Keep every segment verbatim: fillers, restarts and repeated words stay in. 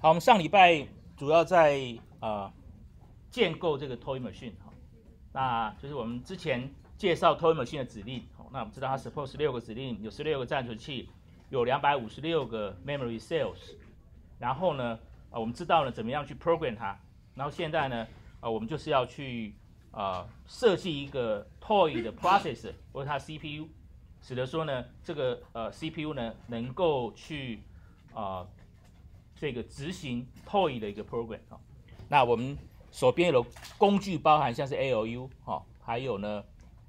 好，我们上礼拜主要在呃建构这个 toy machine 哈，那就是我们之前介绍 toy machine 的指令。那我们知道它 support 十六个指令，有十六个暂存器，有两百五十六个 memory cells。然后呢，呃，我们知道呢怎么样去 program 它。然后现在呢，呃，我们就是要去呃设计一个 toy 的 processor 或者它 C P U， 使得说呢这个呃 C P U 呢能够去呃这个执行 toy 的一个 program 哈、哦。那我们手边有的工具包含像是 A L U 哈、哦，还有呢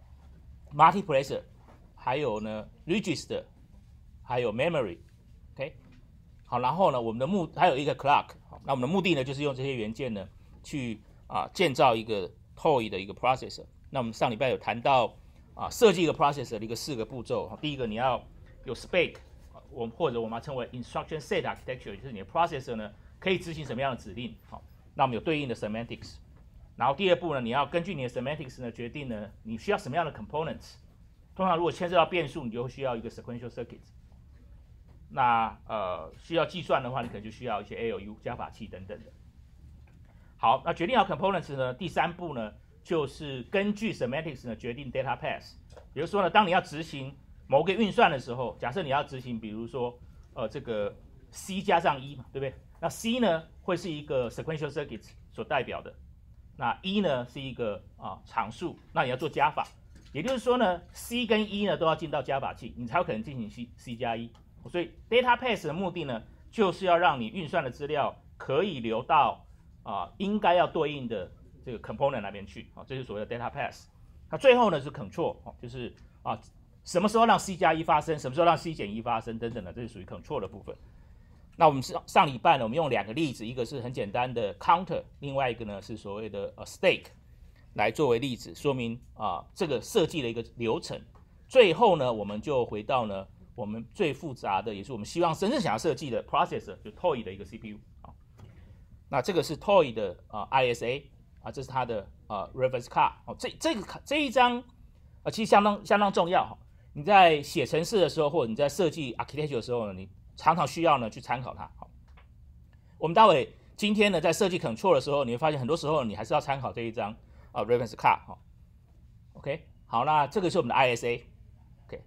multiplexer， 还有呢 register， 还有 memory，OK， 好，然后呢我们的目还有一个 clock， 好，那我们的目的呢就是用这些元件呢去啊建造一个 toy 的一个 processor。那我们上礼拜有谈到啊设计一个 processor 的一个四个步骤，第一个你要有 spec。我们或者我们称为 instruction set architecture， 就是你的 processor 呢可以执行什么样的指令，好，那我们有对应的 semantics。然后第二步呢，你要根据你的 semantics 呢决定呢你需要什么样的 components。通常如果牵涉到变数，你就会需要一个 sequential circuit。那呃需要计算的话，你可能就需要一些 A L U 加法器等等的。好，那决定好 components 呢，第三步呢就是根据 semantics 呢决定 data path。比如说呢，当你要执行某个运算的时候，假设你要执行，比如说，呃，这个 C 加上一嘛，对不对？那 C 呢会是一个 sequential circuit 所代表的，那一呢是一个啊常数，那你要做加法，也就是说呢 ，C 跟一呢都要进到加法器，你才有可能进行 C C 加一。所以 data path 的目的呢，就是要让你运算的资料可以流到啊应该要对应的这个 component 那边去，啊，这就是所谓的 data path。那最后呢是 control， 就是啊。什么时候让 C 加一发生，什么时候让 C 减一发生，等等的，这是属于 control 的部分。那我们上上礼拜呢，我们用两个例子，一个是很简单的 counter， 另外一个呢是所谓的呃 stake， 来作为例子，说明啊这个设计的一个流程。最后呢，我们就回到呢我们最复杂的，也是我们希望真正想要设计的 processor， 就 toy 的一个 C P U 啊。那这个是 toy 的啊 I S A 啊，这是它的啊 reference card 哦，这这个这一张啊其实相当相当重要哈。你在写程式的时候，或者你在设计 architecture 的时候呢，你常常需要呢去参考它。好，我们待会今天呢在设计 control 的时候，你会发现很多时候你还是要参考这一张啊 reference card 哈。OK， 好，那这个是我们的 I S A。OK，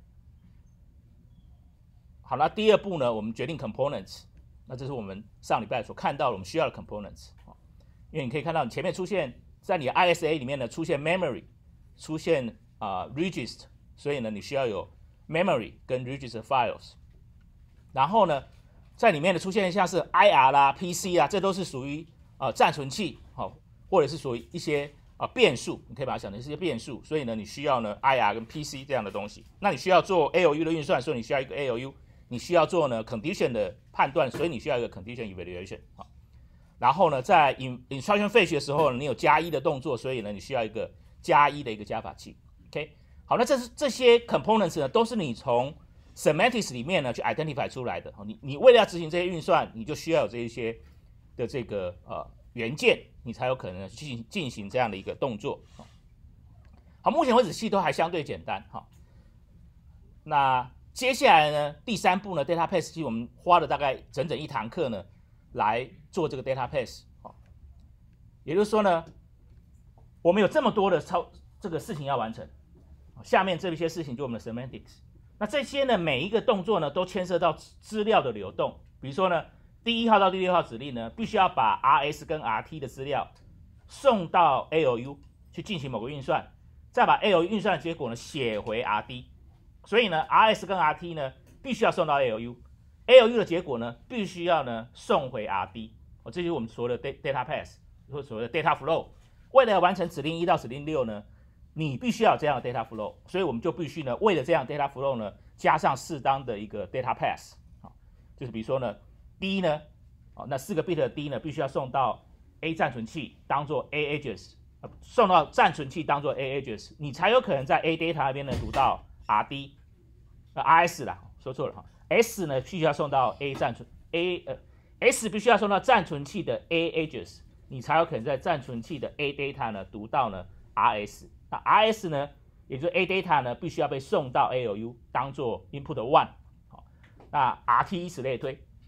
好，那第二步呢，我们决定 components。那这是我们上礼拜所看到的我们需要的 components。因为你可以看到你前面出现在你的 I S A 里面呢出现 memory， 出现啊、呃、register。所以呢，你需要有 memory 跟 register files， 然后呢，在里面的出现像是 I R 啦、P C 啊，这都是属于呃暂存器，好、哦，或者是属于一些啊、呃、变数，你可以把它想成是一些变数。所以呢，你需要呢 I R 跟 P C 这样的东西。那你需要做 A L U 的运算，所以你需要一个 A L U。你需要做呢 condition 的判断，所以你需要一个 condition evaluation 好。然后呢，在 instruction fetch 的时候呢，你有加一的动作，所以呢，你需要一个加一的一个加法器。OK。好，那这是这些 components 呢，都是你从 semantics 里面呢去 identify 出来的。你你为了要执行这些运算，你就需要有这一些的这个呃元件，你才有可能去进进行这样的一个动作。好，目前为止系都还相对简单哈。那接下来呢，第三步呢 ，data path， 其实我们花了大概整整一堂课呢来做这个 data path。好，也就是说呢，我们有这么多的操这个事情要完成。下面这些事情就我们的 semantics， 那这些呢每一个动作呢都牵涉到资料的流动。比如说呢，第一号到第六号指令呢，必须要把 R S 跟 R T 的资料送到 A L U 去进行某个运算，再把 A L U 运算的结果呢写回 R D。所以呢 ，R S 跟 R T 呢必须要送到 A L U，A L U 的结果呢必须要呢送回 R D。哦，这就是我们所谓的 data path， 或所谓的 data flow。为了完成指令一到指令六呢，你必须要有这样的 data flow， 所以我们就必须呢，为了这样 data flow 呢，加上适当的一个 data path， 好，就是比如说呢 ，D 呢，哦，那四个 bit 的 D 呢，必须要送到 A 暂存器当做 A address， 送到暂存器当做 A address， 你才有可能在 A data 那边呢读到 R D， 呃 R S 啦，说错了哈 ，S 呢必须要送到 A 暂存 A 呃 S 必须要送到暂存器的 A address， 你才有可能在暂存器的 A data 呢读到呢 R S。那 R S 呢，也就是 A data 呢，必须要被送到 A L U 当做 input one， 好，那 R T 以此类推。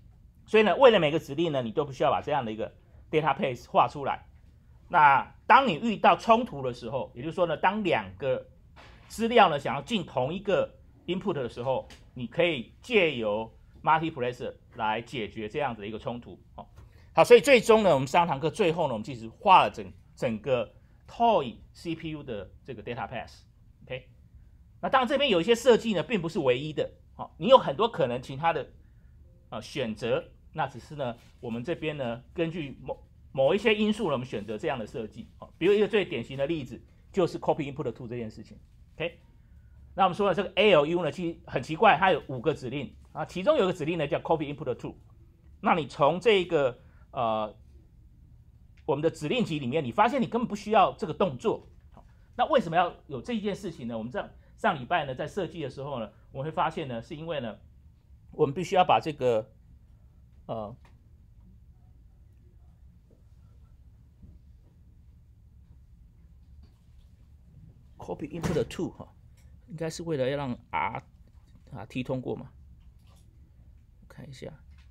所以呢，为了每个指令呢，你都必须要把这样的一个 database 画出来。那当你遇到冲突的时候，也就是说呢，当两个资料呢想要进同一个 input 的时候，你可以借由 multiplexer 来解决这样子的一个冲突。哦，好，所以最终呢，我们上堂课最后呢，我们其实画了整整个 toy C P U 的这个 database。OK， 那当然这边有一些设计呢，并不是唯一的。好，你有很多可能其他的呃选择，那只是呢，我们这边呢，根据某某一些因素呢，我们选择这样的设计。好，比如一个最典型的例子就是 copy input to 这件事情。OK， 那我们说的这个 A L U 呢，其实很奇怪，它有五个指令啊，其中有一个指令呢叫 copy input to。那你从这个呃我们的指令集里面，你发现你根本不需要这个动作。好，那为什么要有这一件事情呢？我们上上礼拜呢在设计的时候呢，我们会发现呢，是因为呢，我们必须要把这个呃。copy input to 哈，应该是为了要让 R 啊 T 通过嘛？我看一下，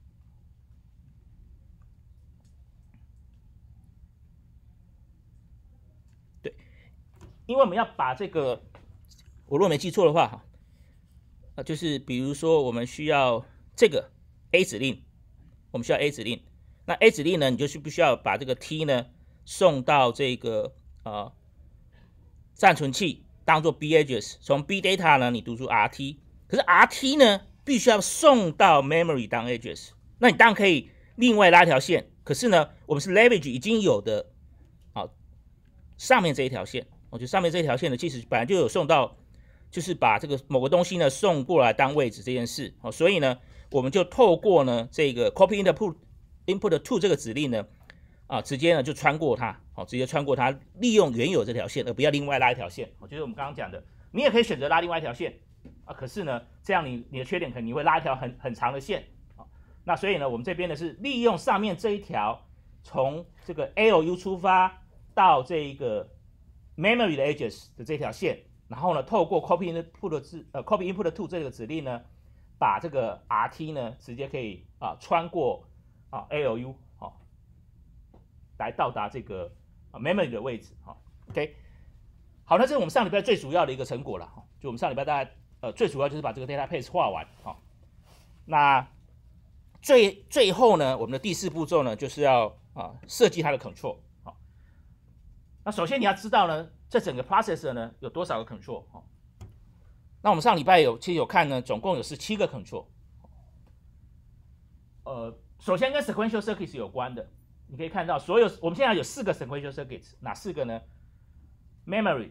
对，因为我们要把这个，我如果没记错的话哈，啊，就是比如说我们需要这个 A 指令，我们需要 A 指令，那 A 指令呢，你就是必须要把这个 T 呢送到这个呃。暂存器当做 B address， 从 B data 呢你读出 R T， 可是 R T 呢必须要送到 memory 当 address， 那你当然可以另外拉一条线，可是呢我们是 leverage 已经有的啊上面这一条线，我觉得上面这一条线呢其实本来就有送到，就是把这个某个东西呢送过来当位置这件事，哦，所以呢我们就透过呢这个 copy input input to 这个指令呢。啊，直接呢就穿过它，好，直接穿过它，利用原有这条线，而不要另外拉一条线。我就是我们刚刚讲的，你也可以选择拉另外一条线啊，可是呢，这样你你的缺点可能你会拉一条很很长的线啊。那所以呢，我们这边呢是利用上面这一条，从这个 A L U 出发到这一个 memory 的 edges 的这条线，然后呢，透过 copy input 字呃 copy input to 这个指令呢，把这个 R T 呢直接可以啊穿过啊 A L U。来到达这个 memory 的位置，哈 ，OK， 好，那这是我们上礼拜最主要的一个成果了，哈，就我们上礼拜大概呃最主要就是把这个 database 画完，哈，那最最后呢，我们的第四步骤呢就是要啊设计它的 control， 好，那首先你要知道呢，这整个 processor 呢有多少个 control， 哈，那我们上礼拜有其实有看呢，总共有十七个 control， 呃，首先跟 sequential circuits 有关的。你可以看到，所有我们现在有四个 sequential circuits， 哪四个呢 ？Memory,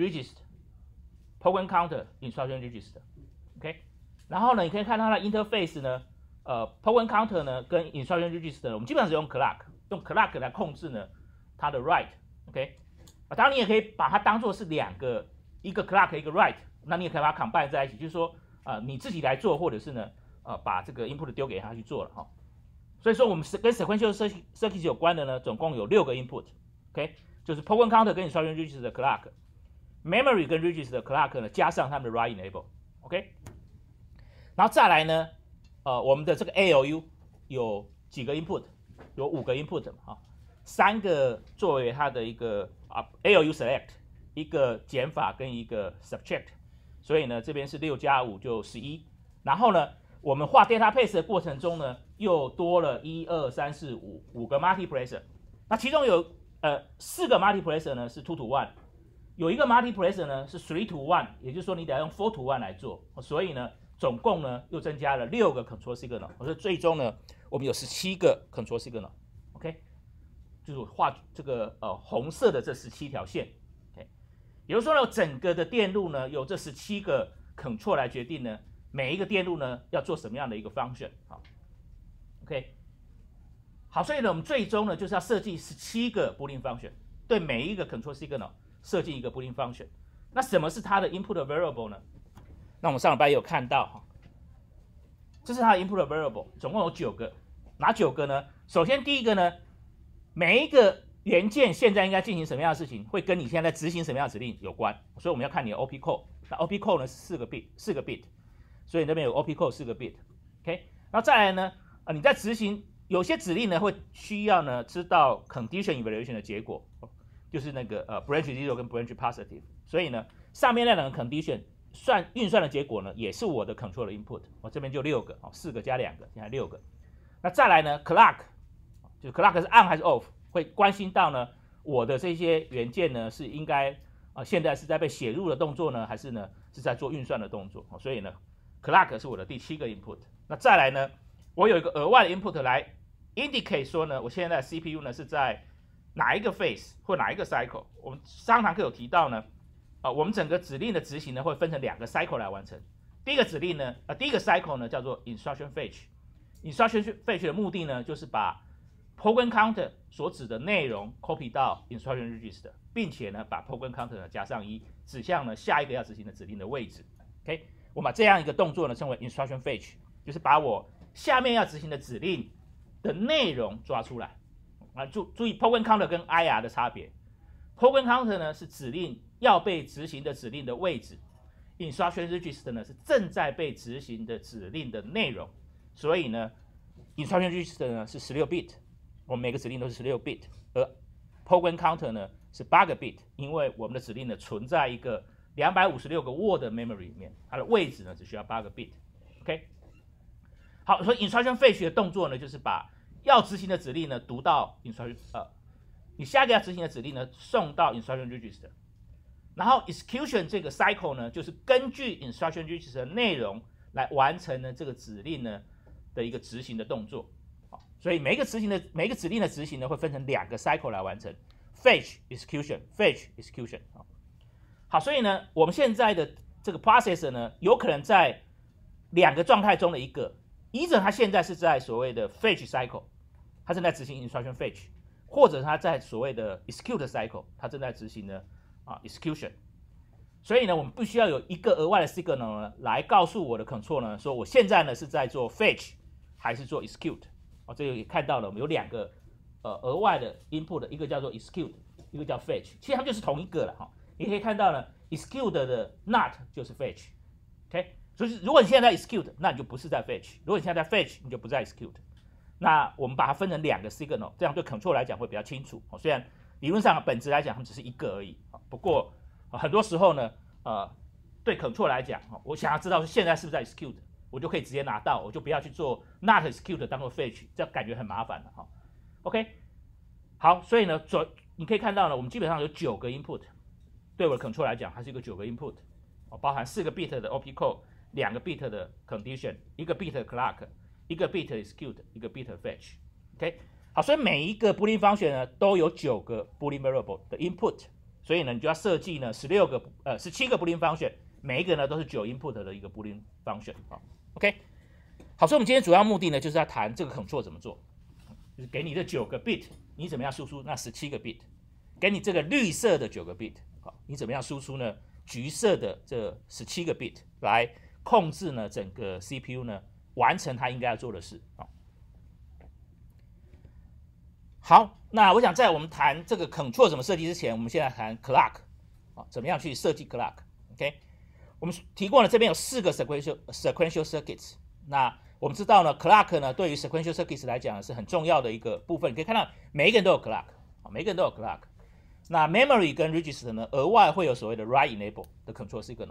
Register、Program Counter、Instruction Register。OK， 然后呢，你可以看到它的 interface 呢，呃 ，Program Counter 呢跟 Instruction Register， 我们基本上是用 clock， 用 clock 来控制呢它的 write。OK， 啊，当然你也可以把它当做是两个，一个 clock 一个 write， 那你也可以把它 combine 在一起，就是说，呃，你自己来做，或者是呢，呃，把这个 input 丢给它去做了哈。所以说，我们跟 sequential circuits 有关的呢，总共有六个 input，OK， 就是 program counter 跟 instruction register 的 clock，memory 跟 register 的 clock 呢，加上它们的 write enable，OK， 然后再来呢，呃，我们的这个 A L U 有几个 input， 有五个 input 嘛，哈，三个作为它的一个啊 A L U select， 一个减法跟一个 subtract， 所以呢，这边是六加五就十一，然后呢。我们画 database 的过程中呢，又多了一二三四五五个 multiplexer， 那其中有呃四个 multiplexer 呢是 two to one， 有一个 multiplexer 呢是 three to one， 也就是说你得要用 four to one 来做，所以呢总共呢又增加了六个 control signal， 所以最终呢我们有十七个 control signal，OK， 就是画这个呃红色的这十七条线 ，OK， 也就是说呢整个的电路呢由这十七个 control 来决定呢。每一个电路呢要做什么样的一个 function， 好 ，OK， 好，所以呢我们最终呢就是要设计十七个 Boolean function， 对每一个 control signal 设计一个 Boolean function。那什么是它的 input variable 呢？那我们上礼拜也有看到哈，这是它的 input variable， 总共有九个，哪九个呢？首先第一个呢，每一个元件现在应该进行什么样的事情，会跟你现在在执行什么样的指令有关，所以我们要看你的 O P code。那 O P code 呢是四个 bit， 四个 bit。所以那边有 O P code 四个 bit，OK，、okay? 然后再来呢， 啊，你在执行有些指令呢，会需要呢知道 condition evaluation 的结果，就是那个呃 branch zero 跟 branch positive， 所以呢，上面那两个 condition 算运算的结果呢，也是我的 control 的 input， 我这边就六个，哦，四个加两个，现在六个。那再来呢 ，clock 就是 clock 是 on 还是 off， 会关心到呢我的这些元件呢是应该啊、呃、现在是在被写入的动作呢，还是呢是在做运算的动作，哦，所以呢 clock 是我的第七个 input。那再来呢，我有一个额外的 input 来 indicate 说呢，我现在的 C P U 呢是在哪一个 phase 或哪一个 cycle。我们上堂课有提到呢，啊、呃，我们整个指令的执行呢会分成两个 cycle 来完成。第一个指令呢，呃，第一个 cycle 呢叫做 instruction fetch。instruction fetch 的目的呢，就是把 program counter 所指的内容 copy 到 instruction register， 并且呢把 program counter 呢加上一，指向呢下一个要执行的指令的位置。OK， 我们把这样一个动作呢称为 instruction fetch， 就是把我下面要执行的指令的内容抓出来。啊，注注意 program counter 跟 I R 的差别。program counter 呢是指令要被执行的指令的位置 ，instruction register 呢是正在被执行的指令的内容。所以呢 ，instruction register 呢是十六 bit， 我们每个指令都是十六 bit， 而 program counter 呢是八个 bit， 因为我们的指令呢存在一个两百五十六个 word memory 里面，它的位置呢只需要八个 bit。OK， 好，所以 instruction fetch 的动作呢，就是把要执行的指令呢读到 instruction 呃，你下一个要执行的指令呢送到 instruction register， 然后 execution 这个 cycle 呢，就是根据 instruction register 的内容来完成呢这个指令呢的一个执行的动作。好，所以每一个执行的每一个指令的执行呢会分成两个 cycle 来完成 ，fetch execution fetch execution。好，好，所以呢我们现在的这个 processor 呢有可能在两个状态中的一个。either 它现在是在所谓的 fetch cycle， 它正在执行 instruction fetch， 或者它在所谓的 execute cycle， 它正在执行呢啊 execution。所以呢，我们必须要有一个额外的 signal 呢，来告诉我的 control 呢，说我现在呢是在做 fetch 还是做 execute。哦，这个也看到了，我们有两个呃额外的 input， 一个叫做 execute， 一个叫 fetch， 其实它们就是同一个了哈。你可以看到呢 ，execute 的 not 就是 fetch，OK。所以，如果你现在在 execute， 那你就不是在 fetch； 如果你现在在 fetch， 你就不在 execute。那我们把它分成两个 signal， 这样对 control 来讲会比较清楚。虽然理论上本质来讲，它们只是一个而已。不过很多时候呢，呃，对 control 来讲，我想要知道现在是不是在 execute， 我就可以直接拿到，我就不要去做 not execute 当做 fetch， 这样感觉很麻烦了哈。OK， 好，所以呢，左你可以看到呢，我们基本上有九个 input， 对我的 control 来讲，它是一个九个 input， 包含四个 bit 的 O P code。两个 bit 的 condition， 一个 bit 的 clock， 一个 bit execute， 一个 bit fetch。OK， 好，所以每一个 Boolean function 呢都有九个 Boolean variable 的 input， 所以呢你就要设计呢十六个呃十七个 Boolean function， 每一个呢都是九 input 的一个 Boolean function。好 ，OK， 好，所以我们今天主要目的呢就是要谈这个 control 怎么做，就是给你这九个 bit， 你怎么样输出那十七个 bit， 给你这个绿色的九个 bit， 好，你怎么样输出呢橘色的这十七个 bit 来控制呢整个 C P U 呢完成它应该要做的事。好，那我想在我们谈这个 control 怎么设计之前，我们现在谈 clock， 怎么样去设计 clock。OK， 我们提过了，这边有四个 sequential sequential circuits。那我们知道呢 ，clock 呢对于 sequential circuits 来讲是很重要的一个部分。你可以看到每一个人都有 clock， 每一个人都有 clock。那 memory 跟 register 呢，额外会有所谓的 write enable 的 control signal。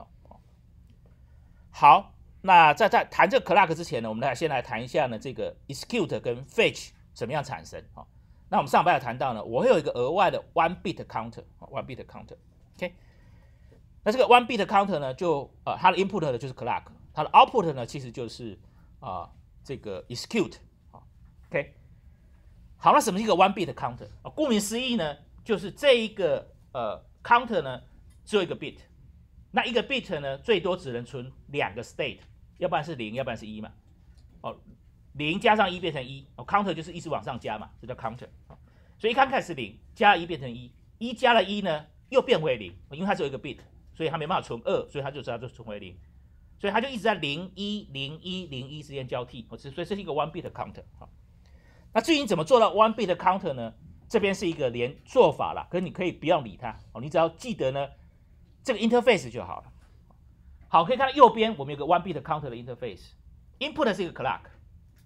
好，那在在谈这个 clock 之前呢，我们来先来谈一下呢这个 execute 跟 fetch 怎么样产生。好，那我们上班有谈到呢，我会有一个额外的 one bit counter，one bit counter。OK， 那这个 one bit counter 呢，就呃它的 input 呢就是 clock， 它的 output 呢其实就是啊、呃、这个 execute。OK， 好，那什么是一个 one bit counter？ 顾名思义呢，就是这一个呃 counter 呢只有一个 bit。那一个 bit 呢，最多只能存两个 state， 要不然是零，要不然是一嘛。哦，零加上一变成一，哦 ，counter 就是一直往上加嘛，这叫 counter。所以一刚开始是零，加了一变成一，一加了一呢又变回零，因为它只有一个 bit， 所以它没办法存二，所以它就知道就存回零，所以它就一直在零一零一零一之间交替，所以这是一个 one bit counter。好，那至于你怎么做到 one bit counter 呢？这边是一个连做法啦，可是你可以不要理它，哦，你只要记得呢。这个 interface 就好了。好，可以看到右边我们有个 one bit counter 的 interface，input 是一个 clock，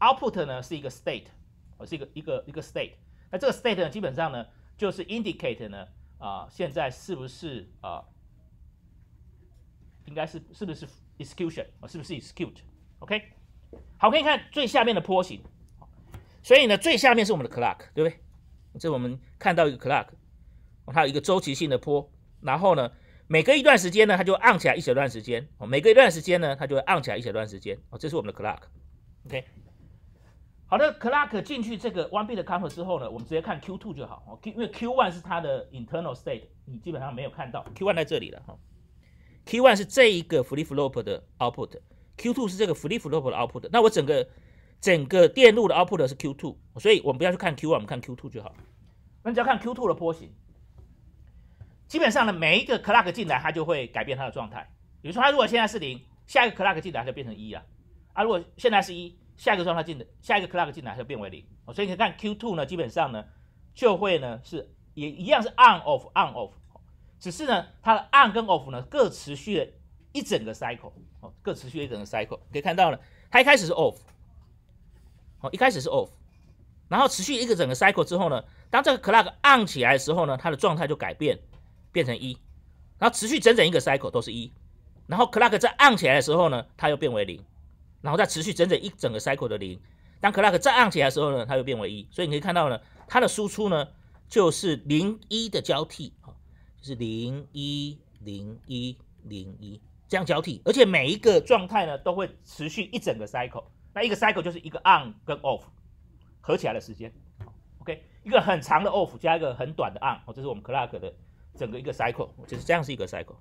output 呢是一个 state， 是一个一个一个 state。那这个 state 呢，基本上呢就是 indicate 呢啊、呃、现在是不是啊、呃、应该是是不是 execution 啊、是不是 execute？OK，、okay? 好，可以看最下面的波形，所以呢最下面是我们的 clock， 对不对？这我们看到一个 clock， 它有一个周期性的波，然后呢。每隔一段时间呢，它就按起来一小段时间；哦，每隔一段时间呢，它就会按起来一小段时间。哦，这是我们的 clock。OK， 好的 ，clock 进去这个 one bit counter 之后呢，我们直接看 Q 二 就好。哦，因为 Q 一 是它的 internal state， 你基本上没有看到 Q 一 在这里了哈。Q 一 是这一个 flip flop 的 output，Q 二 是这个 flip flop 的 output。那我整个整个电路的 output 是 Q 二， 所以我们不要去看 Q 一， 我们看 Q 二 就好。那只要看 Q 二 的波形。基本上呢，每一个 clock 进来，它就会改变它的状态。比如说，它如果现在是零，下一个 clock 进来它就变成一了。啊，如果现在是一，下一个状态进的，下一个 clock 进来它就变为零。哦，所以你看 Q 二 呢，基本上呢就会呢是也一样是 on off on off， 只是呢它的 on 跟 off 呢各持续了一整个 cycle， 哦，各持续了一整个 cycle。可以看到呢，它一开始是 off， 哦，一开始是 off， 然后持续一个整个 cycle 之后呢，当这个 clock on 起来的时候呢，它的状态就改变。变成一，然后持续整整一个 cycle 都是一，然后 clock 再按起来的时候呢，它又变为零，然后再持续整整一整个 cycle 的零。当 clock 再按起来的时候呢，它又变为一。所以你可以看到呢，它的输出呢就是零一的交替，就是零一零一零一这样交替，而且每一个状态呢都会持续一整个 cycle。那一个 cycle 就是一个 on 跟 off 合起来的时间。OK， 一个很长的 off 加一个很短的 on， 这是我们 clock 的。整个一个 cycle， 就是这样是一个 cycle，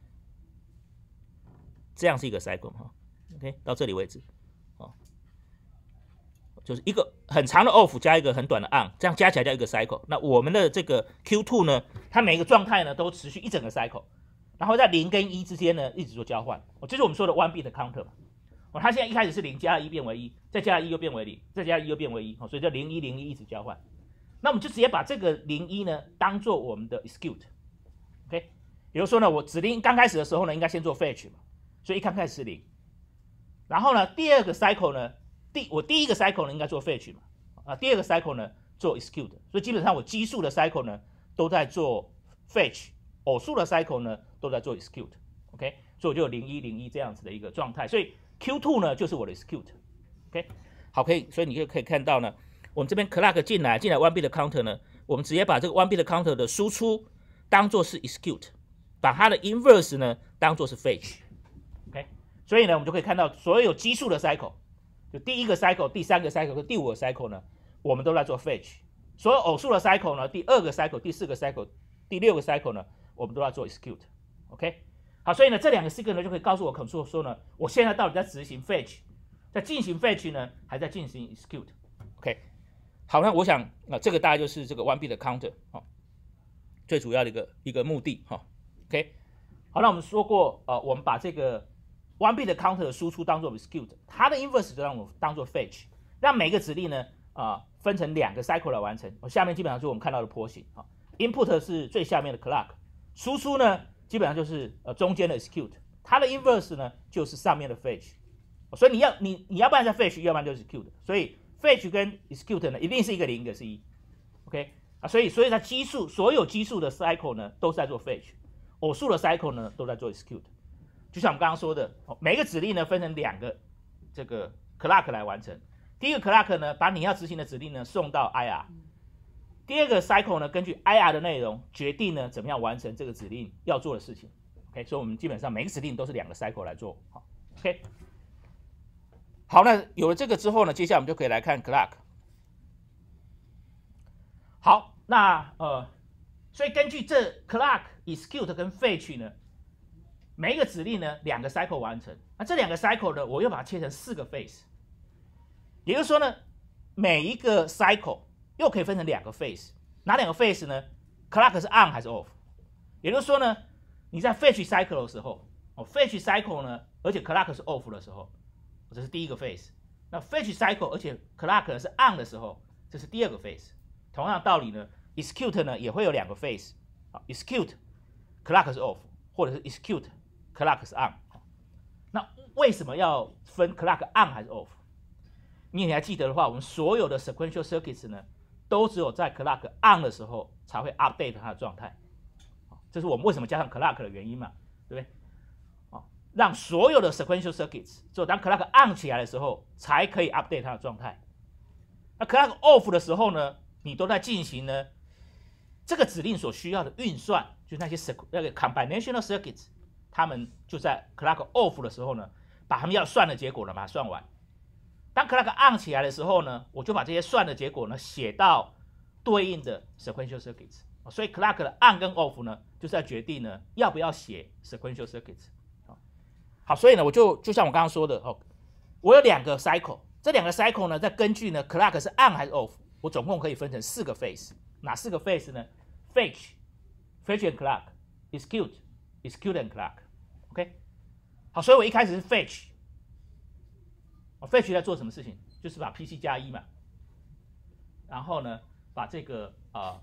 这样是一个 cycle 哈 ，OK， 到这里为止，哦，就是一个很长的 off 加一个很短的 on， 这样加起来叫一个 cycle。那我们的这个 Q 二 呢，它每一个状态呢都持续一整个 cycle， 然后在零跟一之间呢一直做交换，哦，这是我们说的 one bit counter 嘛，哦，它现在一开始是零加了一变为一，再加了一又变为零，再加了一又变为一，哦，所以叫零一零一一直交换。那我们就直接把这个零一呢当做我们的 execute。OK， 比如说呢，我指令刚开始的时候呢，应该先做 fetch 嘛，所以一刚开始是零。然后呢，第二个 cycle 呢，第我第一个 cycle 呢应该做 fetch 嘛，啊，第二个 cycle 呢做 execute， 所以基本上我奇数的 cycle 呢都在做 fetch， 偶数的 cycle 呢都在做 execute。OK， 所以我就有零一零一这样子的一个状态，所以 Q 二 呢就是我的 execute。OK， 好，可以，所以你就可以看到呢，我们这边 clock 进来进来 one bit counter 呢，我们直接把这个 one bit counter 的输出当做是 execute， 把它的 inverse 呢当做是 fetch。OK， 所以呢，我们就可以看到所有奇数的 cycle， 就第一个 cycle、第三个 cycle 和第五个 cycle 呢，我们都在做 fetch。所有偶数的 cycle 呢，第二个 cycle、第四个 cycle、第六个 cycle 呢，我们都在做 execute。OK， 好，所以呢，这两个 signal 就可以告诉我 control 说呢，我现在到底在执行 fetch， 在进行 fetch 呢，还在进行 execute。OK， 好，那我想啊、呃，这个大概就是这个 one bit counter 哦。最主要的一个一个目的哈 ，OK， 好，那我们说过，呃，我们把这个 one bit counter 的输出当做 execute， 它的 inverse 就让我们当做 fetch， 让每个指令呢，啊、呃，分成两个 cycle 来完成。哦，下面基本上就是我们看到的波形啊 ，input 是最下面的 clock， 输出呢基本上就是呃中间的 execute， 它的 inverse 呢就是上面的 fetch， 所以你要你你要不然在 fetch， 要不然就是 execute， 所以 fetch 跟 execute 呢一定是一个零，一个是一 ，OK。啊，所以，所以它奇数所有奇数的 cycle 呢，都是在做 fetch， 偶数的 cycle 呢，都在做 execute。就像我们刚刚说的，每个指令呢分成两个这个 clock 来完成。第一个 clock 呢，把你要执行的指令呢送到 I R。第二个 cycle 呢，根据 I R 的内容决定呢怎么样完成这个指令要做的事情。OK， 所以我们基本上每个指令都是两个 cycle 来做。好 ，OK。好，那有了这个之后呢，接下来我们就可以来看 clock。好，那呃，所以根据这 clock、execute 跟 fetch 呢，每一个指令呢两个 cycle 完成，那这两个 cycle 呢，我又把它切成四个 phase， 也就是说呢，每一个 cycle 又可以分成两个 phase， 哪两个 phase 呢 ？clock 是 on 还是 off？ 也就是说呢，你在 fetch cycle 的时候，哦 ，fetch cycle 呢，而且 clock 是 off 的时候，这是第一个 phase。那 fetch cycle 而且 clock 是 on 的时候，这是第二个 phase。同样的道理呢 ，execute 呢也会有两个 phase， 好 ，execute clock 是 off， 或者是 execute clock 是 on。那为什么要分 clock on 还是 off？ 你也还记得的话，我们所有的 sequential circuits 呢，都只有在 clock on 的时候才会 update 它的状态。这是我们为什么加上 clock 的原因嘛，对不对？哦，让所有的 sequential circuits 只有当 clock on 起来的时候，才可以 update 它的状态。那 clock off 的时候呢，你都在进行呢这个指令所需要的运算，就是那些那个 combinational circuits， 他们就在 clock off 的时候呢，把他们要算的结果呢把它算完。当 clock on 起来的时候呢，我就把这些算的结果呢写到对应的 sequential circuits。所以 clock 的 on 跟 off 呢，就是在决定呢要不要写 sequential circuits。好，所以呢，我就就像我刚刚说的哦，我有两个 cycle， 这两个 cycle 呢，再根据呢 clock 是 on 还是 off， 我总共可以分成四个 phase。哪四个 phase 呢 ？fetch、fetch and clock、execute、execute and clock。OK， 好，所以我一开始是 fetch。哦 ，fetch 在做什么事情？就是把 P C 加一嘛，然后呢，把这个呃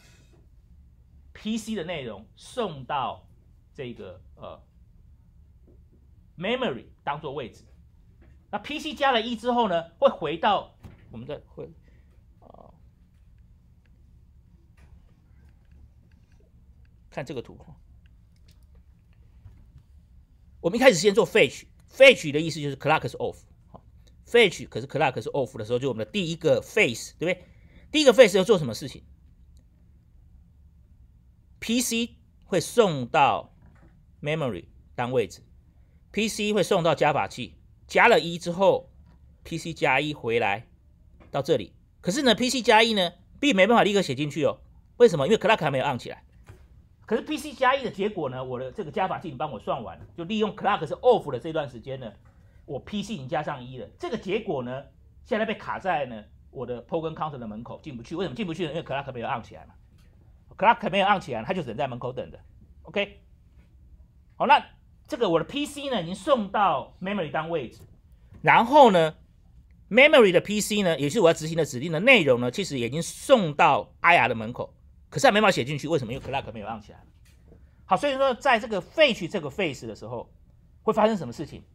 P C 的内容送到这个呃 memory 当做位置。那 P C 加了一之后呢，会回到我们的会呃看这个图。我们一开始先做 fetch，fetch 的意思就是 clock 是 off。fetch 可是 clock 是 off 的时候，就我们的第一个 phase， 对不对？第一个 phase 要做什么事情 ？P C 会送到 memory 当位置 ，P C 会送到加法器，加了一之后 ，P C 加一回来到这里。可是呢 ，P C 加一呢，并没办法立刻写进去哦。为什么？因为 clock 还没有按起来。可是 P C 加一的结果呢，我的这个加法器你帮我算完，就利用 clock 是 off 的这段时间呢。我 P C 已经加上一了，这个结果呢，现在被卡在呢我的 program counter 的门口进不去。为什么进不去呢？因为 clock 没有按起来嘛 ，clock 没有按起来，它就只能在门口等着。OK， 好，那这个我的 P C 呢已经送到 memory 当位置，然后呢 memory 的 P C 呢，也是我要执行的指令的内容呢，其实已经送到 I R 的门口，可是还没办法写进去。为什么？因为 clock 没有按起来。好，所以说在这个 fetch 这个 phase 的时候，会发生什么事情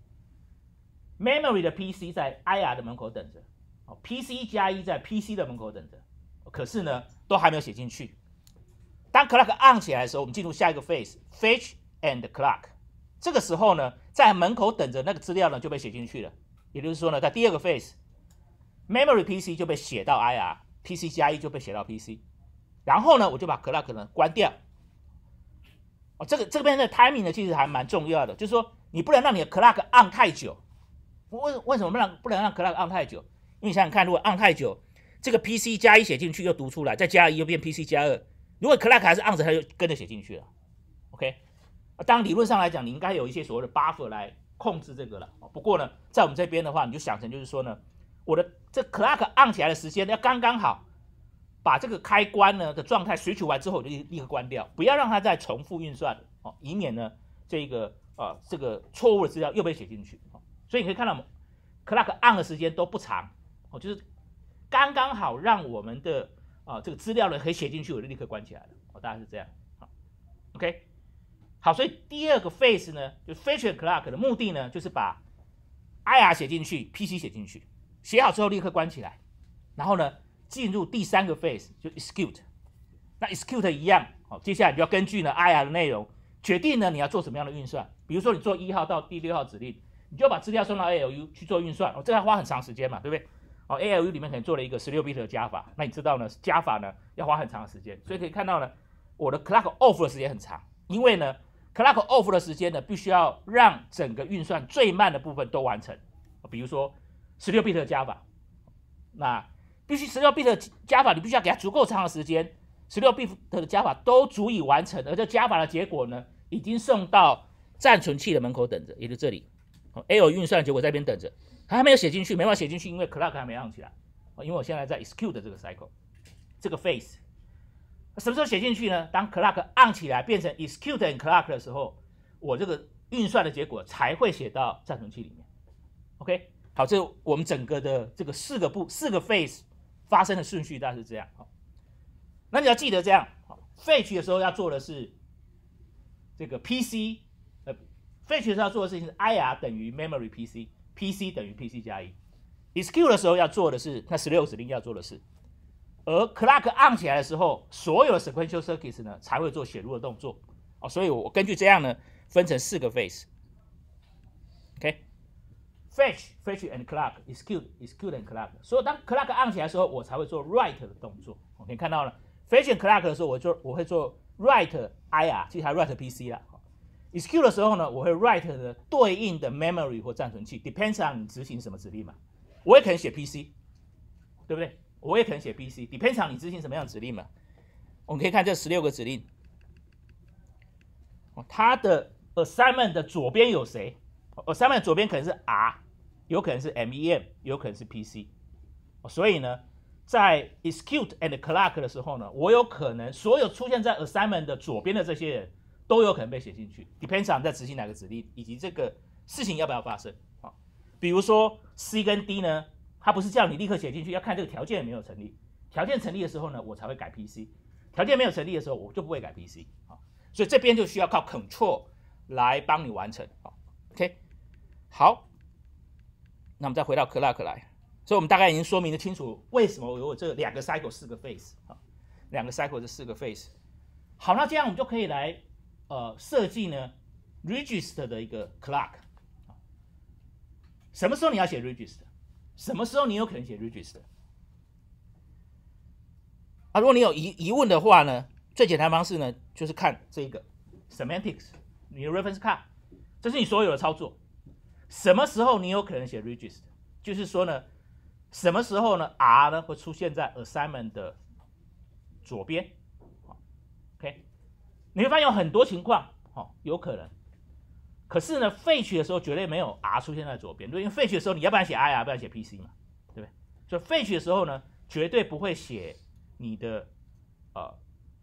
？Memory 的 P C 在 I R 的门口等着 ，P C 加一在 P C 的门口等着，可是呢，都还没有写进去。当 clock on 起来的时候，我们进入下一个 phase，fetch and clock。这个时候呢，在门口等着那个资料呢就被写进去了。也就是说呢，在第二个 phase，memory P C 就被写到 I R，P C 加一就被写到 P C。然后呢，我就把 clock 呢关掉。哦，这个这边的 timing 呢，其实还蛮重要的，就是说你不能让你的 clock on 太久。为为什么不能不能让 clock on 太久？因为你想想看，如果 on 太久，这个 P C 加一写进去又读出来，再加一又变 P C 加二。如果 clock 还是 on 着，它就跟着写进去了。OK， 当然理论上来讲，你应该有一些所谓的 buffer 来控制这个了。不过呢，在我们这边的话，你就想成就是说呢，我的这 clock on 起来的时间要刚刚好，把这个开关呢的状态switch完之后，我就立刻关掉，不要让它再重复运算哦，以免呢这个呃这个错误的资料又被写进去。所以你可以看到 ，clock on 的时间都不长，哦，就是刚刚好让我们的啊、呃、这个资料呢可以写进去，我就立刻关起来了，哦，大概是这样。好 ，OK， 好，所以第二个 phase 呢，就 fetch and clock 的目的呢，就是把 I R 写进去 ，P C 写进去，写好之后立刻关起来，然后呢进入第三个 phase 就 execute。那 execute 一样，好，接下来你就要根据呢 I R 的内容决定呢你要做什么样的运算，比如说你做一号到第六号指令。你就把资料送到 A L U 去做运算，哦，这要花很长时间嘛，对不对？哦 ，A L U 里面可能做了一个十六 bit 的加法，那你知道呢，加法呢要花很长的时间，所以可以看到呢，我的 clock off 的时间很长，因为呢 clock off 的时间呢必须要让整个运算最慢的部分都完成，比如说十六 bit 的加法，那必须十六 bit 的加法，你必须要给它足够长的时间，十六 bit 的加法都足以完成，而这加法的结果呢已经送到暂存器的门口等着，也就这里。A L 运算结果在这边等着，它还没有写进去，没办法写进去，因为 clock 还没按起来。因为我现在在 execute 的这个 cycle， 这个 phase， 什么时候写进去呢？当 clock 按起来变成 execute and clock 的时候，我这个运算的结果才会写到暂存器里面。OK， 好，这我们整个的这个四个步四个 phase 发生的顺序大概是这样。好，那你要记得这样 ，fetch 的时候要做的是这个 P C。fetch 的时候要做的事情是 I R 等于 memory P C，P C 等于 P C 加一。 execute 的时候要做的是那十六个指令要做的事，而 clock on 起来的时候，所有的 sequential circuits 呢才会做写入的动作。哦，所以我根据这样呢，分成四个 phase。OK，fetch、okay? fetch and clock, execute, execute and clock。所以当 clock on 起来的时候，我才会做 write 的动作。我可以看到了 ，fetch and clock 的时候，我做我会做 write I R， 其实还 write P C 啦。execute 的时候呢，我会 write 的对应的 memory 或暂存器 ，depends on 你执行什么指令嘛。我也可能写 P C， 对不对？我也可能写 P C，depends on 你执行什么样的指令嘛。我们可以看这十六个指令，它的 assignment 的左边有谁 ？assignment 左边可能是 R， 有可能是 M E M， 有可能是 P C。所以呢，在 execute and clock 的时候呢，我有可能所有出现在 assignment 的左边的这些人都有可能被写进去 ，depends on 在执行哪个指令，以及这个事情要不要发生啊。比如说 C 跟 D 呢，它不是叫你立刻写进去，要看这个条件有没有成立。条件成立的时候呢，我才会改 P C； 条件没有成立的时候，我就不会改 P C 啊。所以这边就需要靠 control 来帮你完成。OK， 好，那我们再回到 clock 来。所以我们大概已经说明的清楚，为什么有这两个 cycle 四个 phase 啊，两个 cycle 这四个 phase。好，那这样我们就可以来呃设计呢 register 的一个 clock。什么时候你要写 register？ 什么时候你有可能写 register？ 啊，如果你有疑疑问的话呢，最简单的方式呢，就是看这个 semantics， 你的 reference card， 这是你所有的操作。什么时候你有可能写 register？ 就是说呢，什么时候呢 R 呢会出现在 assignment 的左边 ？OK， 你会发现有很多情况，哦，有可能。可是呢 ，fetch 的时候绝对没有 R 出现在左边，因为 fetch 的时候你要不然写 I R， 不然写 P C 嘛，对不对？所以 fetch 的时候呢，绝对不会写你的呃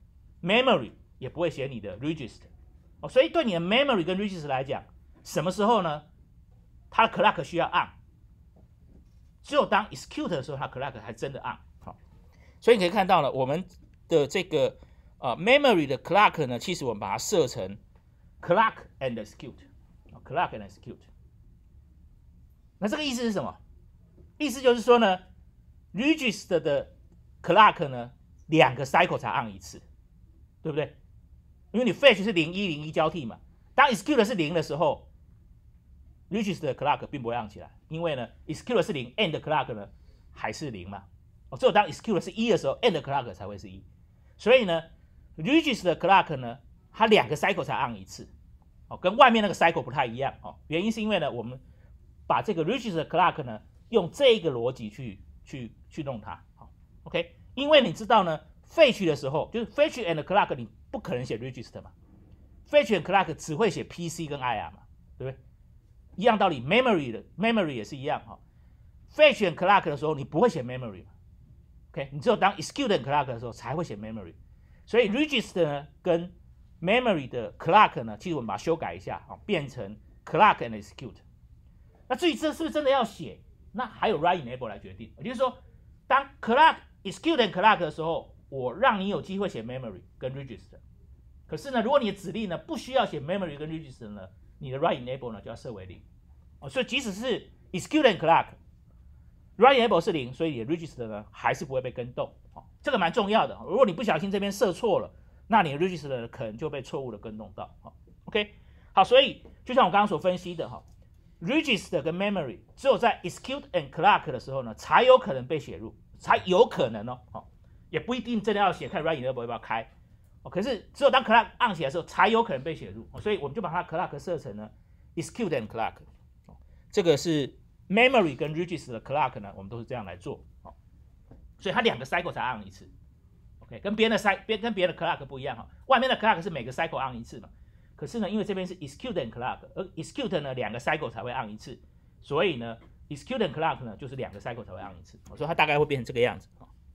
memory， 也不会写你的 register。哦，所以对你的 memory 跟 register 来讲，什么时候呢？它的 clock 需要 on， 只有当 execute 的时候，它 clock 还真的 on。好，所以你可以看到呢，我们的这个呃 memory 的 clock 呢，其实我们把它设成 clock and execute。clock and execute， 那这个意思是什么？意思就是说呢 ，register 的 clock 呢，两个 cycle 才 on 一次，对不对？因为你 fetch 是零一零一交替嘛，当 execute 是零的时候 ，register 的 clock 并不会 on 起来，因为呢 execute 是零 ，end clock 呢还是零嘛。哦，只有当 execute 是一的时候 ，end clock 才会是一。所以呢 ，register 的 clock 呢，它两个 cycle 才 on 一次。哦，跟外面那个 cycle 不太一样哦，原因是因为呢，我们把这个 register clock 呢，用这个逻辑去去去弄它，好 ，OK， 因为你知道呢 ，fetch 的时候就是 fetch and clock 你不可能写 register 嘛 ，fetch and clock 只会写 P C 跟 I R 嘛，对不对？一样道理 ，memory 的 memory 也是一样哈、哦、，fetch and clock 的时候你不会写 memory 嘛 ，OK， 你只有当 execute and clock 的时候才会写 memory， 所以 register 呢跟memory 的 clock 呢，其实我们把它修改一下啊，变成 clock and execute。那至于这是不是真的要写，那还有 write enable 来决定。也就是说，当 clock execute and clock 的时候，我让你有机会写 memory 跟 register。可是呢，如果你的指令呢不需要写 memory 跟 register 呢，你的 write enable 呢就要设为零。哦，所以即使是 execute and clock，write enable 是零，所以你的 register 呢还是不会被更动。哦，这个蛮重要的。如果你不小心这边设错了，那你的 register 可能就被错误的跟动到，好 ，OK， 好，所以就像我刚刚所分析的哈 ，register 跟 memory 只有在 execute and clock 的时候呢，才有可能被写入，才有可能哦，好，也不一定真的要写，看 write enable 要不要开，哦，可是只有当 clock on 起来的时候，才有可能被写入，所以我们就把它 clock 设成呢 execute and clock， 这个是 memory 跟 register 的 clock 呢，我们都是这样来做，好，所以它两个 cycle 才 on 一次。Okay, 跟别人的 cycle 跟别人的 clock 不一样哈，外面的 clock 是每个 cycle on 一次嘛，可是呢，因为这边是 execute and clock， 而 execute 呢两个 cycle 才会 on 一次，所以呢 execute and clock 呢就是两个 cycle 才会 on 一次，所以它大概会变成这个样子，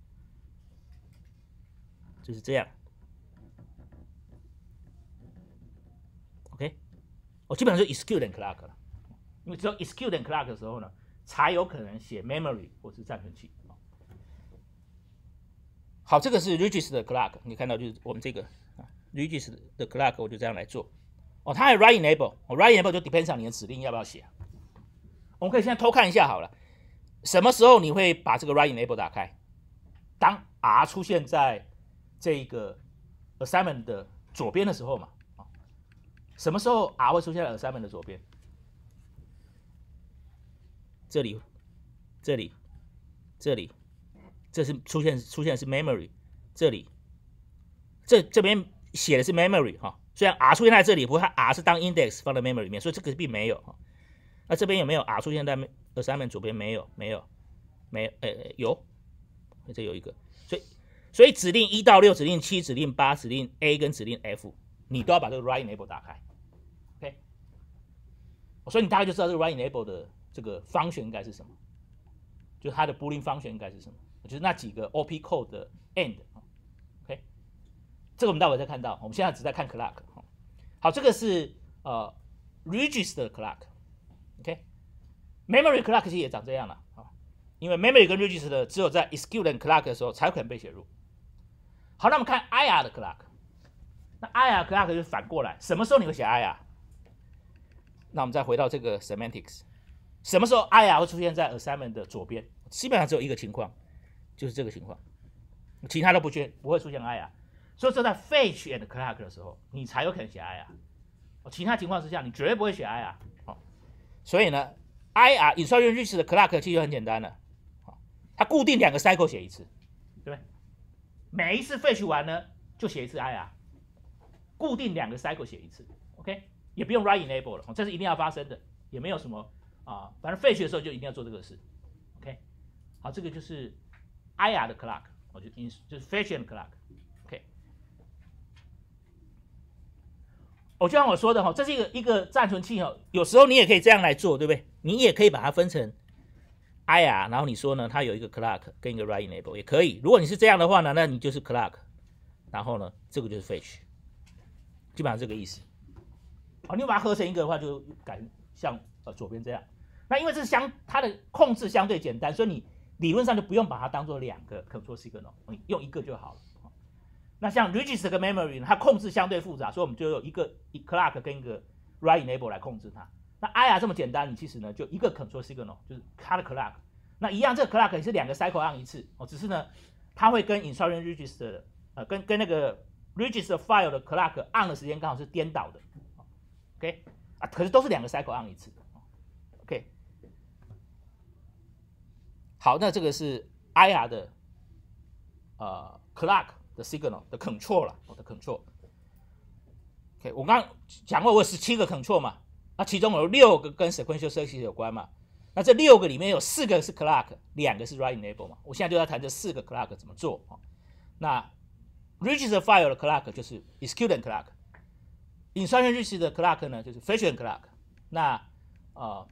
就是这样。OK， 我基本上就 execute and clock 了，因为只有 execute and clock 的时候呢，才有可能写 memory 或是暂存器。好，这个是 register 的 clock， 你看到就是我们这个啊 register 的 clock， 我就这样来做。哦，它还有 write enable， 哦 write enable 就 depends on 你的指令要不要写。我们可以现在偷看一下好了， 什么时候你会把这个 write enable 打开？当 R 出现在这个 assignment 的左边的时候嘛。什么时候 R 会出现在 assignment 的左边？这里，这里，这里，这是出现出现的是 memory， 这里，这这边写的是 memory 哈。虽然 R 出现在这里，不过它 R 是当 index 放在 memory 里面，所以这个并没有哈。那这边有没有 R 出现在 assignment 左边？没有，没有，没有，呃、欸，有，这有一个。所以，所以指令一到六、指令七、指令八、指令 A 跟指令 F， 你都要把这个 write enable 打开。OK， 所以你大概就知道这个 write enable 的这个方选应该是什么，就是它的 Boolean 方选应该是什么，就是那几个 O P code 的 end。OK， 这个我们待会再看到，我们现在只在看 clock。好，这个是呃 register clock。OK，memory clock 其实也长这样了啊，因为 memory 跟 register 只有在 execute and clock 的时候才有可能被写入。好，那我们看 I R 的 clock， 那 I R clock 就是反过来，什么时候你会写 I R？ 那我们再回到这个 semantics， 什么时候 I R 会出现在 assignment 的左边？基本上只有一个情况，就是这个情况，其他都不缺，不会出现 I R。所以说在 fetch and clock 的时候，你才有可能写 I R。其他情况之下，你绝对不会写 I R。哦，所以呢 ，I R instruction register 的 clock 其实很简单了，它固定两个 cycle 写一次，对不对？每一次 fetch 完呢，就写一次 I R， 固定两个 cycle 写一次 ，OK， 也不用 write enable 了，这是一定要发生的，也没有什么啊，反正 fetch 的时候就一定要做这个事 ，OK， 好，这个就是 I R 的 clock， 我就就是 fetch and clock，OK， 我就像我说的哈，这是一个一个暂存器哦，有时候你也可以这样来做，对不对？你也可以把它分成 I R， 然后你说呢，它有一个 clock 跟一个 write enable 也可以。如果你是这样的话呢，那你就是 clock， 然后呢，这个就是 fetch， 基本上这个意思。好，你把它合成一个的话，就改像呃左边这样。那因为这是相它的控制相对简单，所以你理论上就不用把它当做两个 control signal， 你用一个就好了。那像 register 跟 memory 它控制相对复杂，所以我们就有一个 clock 跟一个 write enable 来控制它。那 I R 这么简单，你其实呢就一个 control signal， 就是它的 clock。那一样，这个 clock 也是两个 cycle on 一次哦，只是呢它会跟 instruction register 的呃跟跟那个 register file 的 clock on 的时间刚好是颠倒的。OK 啊，可是都是两个 cycle on 一次。OK， 好，那这个是 I R 的呃 clock 的 signal 的 control 了，我的 control。OK， 我刚刚讲过，我有十七个 control 嘛，那其中有六个跟 sequential circuit 有关嘛，那这六个里面有四个是 clock， 两个是 write enable 嘛，我现在就要谈这四个 clock 怎么做。那 register file 的 clock 就是 execute and clock。instruction register 的 clock 呢，就是 fetch and clock。那呃，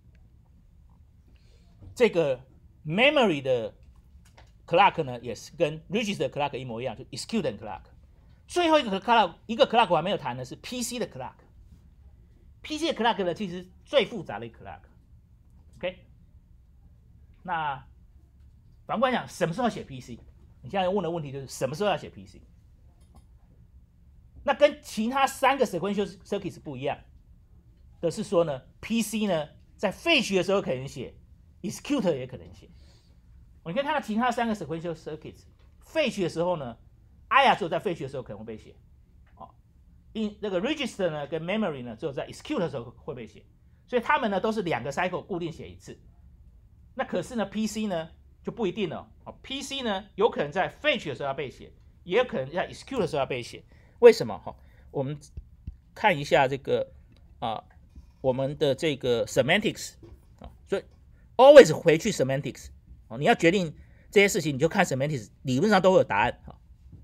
这个 memory 的 clock 呢，也是跟 register 的 clock 一模一样，就 execute and clock。最后一个 clock， 一个 clock 我还没有谈的是 P C 的 clock。P C 的 clock 呢，其实最复杂的一个 clock。OK， 那反过来讲，什么时候要写 P C？ 你现在问的问题就是什么时候要写 P C？那跟其他三个 sequential circuits 不一样的是说呢 ，P C 呢在 fetch 的时候可能写 ，execute 也可能写。你可以看到其他三个 sequential circuits fetch 的时候呢 ，I R 只有在 fetch 的时候可能会被写，哦，因那个 register 呢跟 memory 呢只有在 execute 的时候会被写，所以它们呢都是两个 cycle 固定写一次。那可是呢 P C 呢就不一定了，哦 ，P C 呢有可能在 fetch 的时候要被写，也有可能在 execute 的时候要被写。为什么？哈，我们看一下这个啊，我们的这个 semantics 啊，所以 always 回去 semantics 啊，你要决定这些事情，你就看 semantics， 理论上都会有答案哈。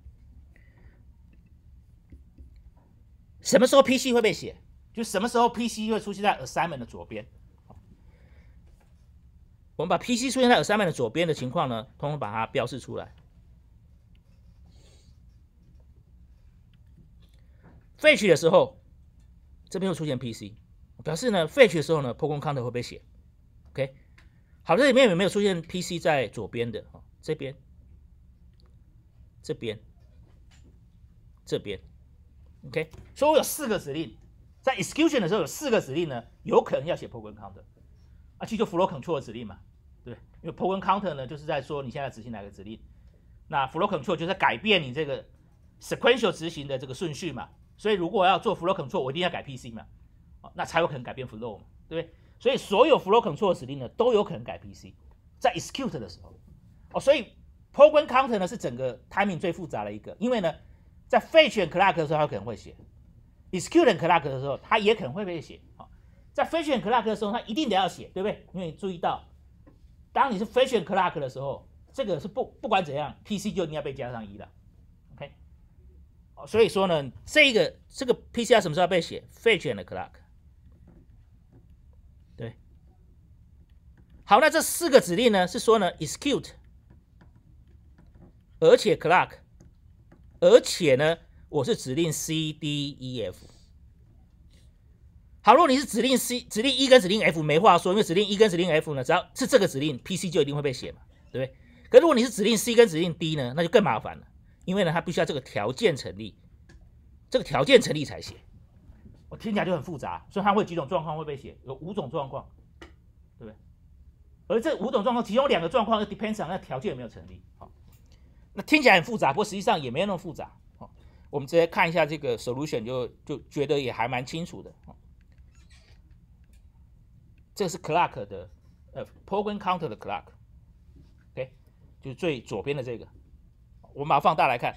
什么时候 P C 会被写？就什么时候 P C 会出现在 assignment 的左边？我们把 P C 出现在 assignment 的左边的情况呢，通通把它标示出来。fetch 的时候，这边会出现 P C， 表示呢 fetch 的时候呢 program counter 会被写。OK， 好，这里面有没有出现 P C 在左边的？这边、这边、这边。OK， 所以我有四个指令，在 execution 的时候有四个指令呢，有可能要写 program counter， 啊，其实就 flow control 的指令嘛。 对，因为 program counter 呢就是在说你现在执行哪个指令，那 flow control 就是在改变你这个 sequential 执行的这个顺序嘛，所以如果要做 flow control， 我一定要改 P C 嘛，那才有可能改变 flow 嘛，对不对？所以所有 flow control 的指令呢都有可能改 P C， 在 execute 的时候，哦，所以 program counter 呢是整个 timing 最复杂的一个，因为呢在 fetch and clock 的时候它可能会写 ，execute and clock 的时候它也可能会被写，哦，在 fetch and clock 的时候它一定得要写，对不对？因为你注意到，当你是 fetch and clock 的时候，这个是不不管怎样 ，P C 就一定要被加上一了 ，OK， 哦，所以说呢，这个这个 P C 要什么时候被写 ？fetch and clock。对，好，那这四个指令呢是说呢 execute， 而且 clock， 而且呢我是指令 C D E F。好，如果你是指令 C 指令 E 跟指令 F 没话说，因为指令 E 跟指令 F 呢，只要是这个指令 ，P C 就一定会被写嘛，对不对？可如果你是指令 C 跟指令 D 呢，那就更麻烦了，因为呢它必须要这个条件成立，这个条件成立才写。我听起来就很复杂，所以它会几种状况会被写，有五种状况，对不对？而这五种状况，其中两个状况就 depends on 那条件有没有成立。好，那听起来很复杂，不过实际上也没有那么复杂。好，我们直接看一下这个 solution 就就觉得也还蛮清楚的。这个是 clock 的，呃 ，program counter 的 clock，OK， 就是最左边的这个，我们把它放大来看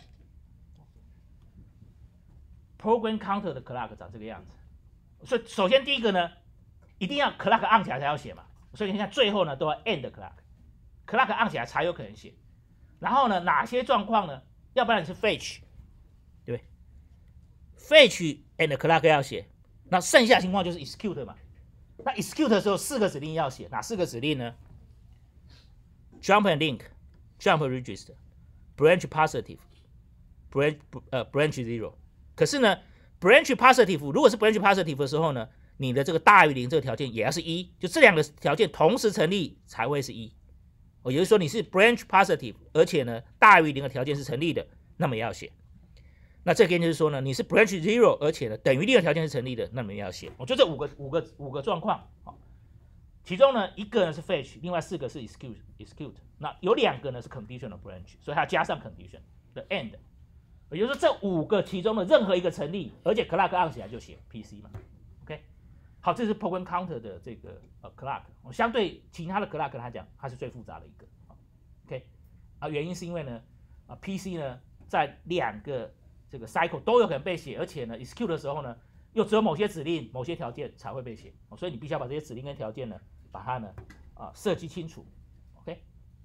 ，program counter 的 clock 长这个样子。所以首先第一个呢，一定要 clock on 起来才要写嘛，所以你看最后呢都要 end clock，clock on 起来才有可能写。然后呢，哪些状况呢？要不然你是 fetch， 对不对 ？fetch and clock 要写，那剩下情况就是 execute 嘛。那 execute 的时候，四个指令要写，哪四个指令呢 ？Jump and link, jump register, branch positive, branch 呃 branch zero。可是呢 ，branch positive 如果是 branch positive 的时候呢，你的这个大于零这个条件也要是一，就这两个条件同时成立才会是一。哦，也就是说你是 branch positive， 而且呢大于零的条件是成立的，那么也要写。那这边就是说呢，你是 branch zero， 而且呢等于零的条件是成立的，那么也要写。我就这五个五个五个状况，好，其中呢一个呢是 fetch， 另外四个是 execute execute， 那有两个呢是 conditional branch， 所以它加上 condition 的 end， 也就是说这五个其中的任何一个成立，而且 clock on 起来就写 P C 嘛 ，OK， 好，这是 program counter 的这个呃 clock， 相对其他的 clock 来讲，它是最复杂的一个 ，OK， 啊，原因是因为呢啊 P C 呢在两个这个 cycle 都有可能被写，而且呢 execute 的时候呢，又只有某些指令、某些条件才会被写，所以你必须要把这些指令跟条件呢，把它呢啊设计清楚 ，OK。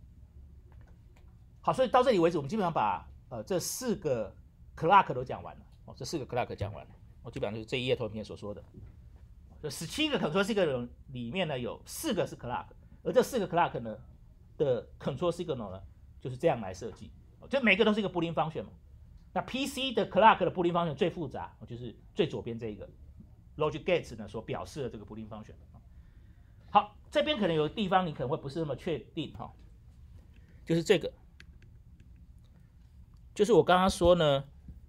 好，所以到这里为止，我们基本上把呃这四个 clock 都讲完了，哦，这四个 clock 讲完了，我基本上就是这一页投影片所说的，这十七个 control signal 里面呢有四个是 clock， 而这四个 clock 呢的 control signal 呢就是这样来设计，就每个都是一个 Boolean function 嘛。那 P C 的 clock 的 Boolean function 最复杂，就是最左边这一个 logic gates 呢所表示的这个 Boolean function。好，这边可能有地方你可能会不是那么确定哈，就是这个，就是我刚刚说呢